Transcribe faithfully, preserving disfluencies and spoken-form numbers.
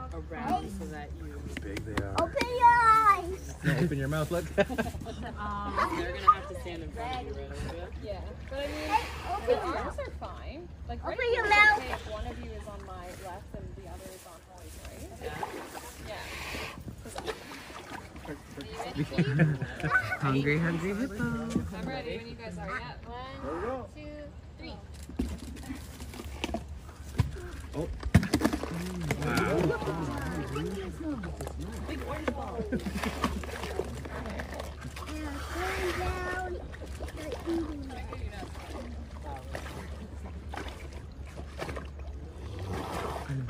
around so that you. Big they are. Open your eyes. No, open your mouth. Look. um, they're gonna have to stand in front of you, right? Yeah, but I mean, Hey, the open your arms are fine. Like, right Open now, your it's mouth. okay if one of you is on my left and the other is on Holly's right. Yeah. Hungry, hungry hippo. I'm ready when you guys are. Yeah. One, two, three. Oh. Big orange ball.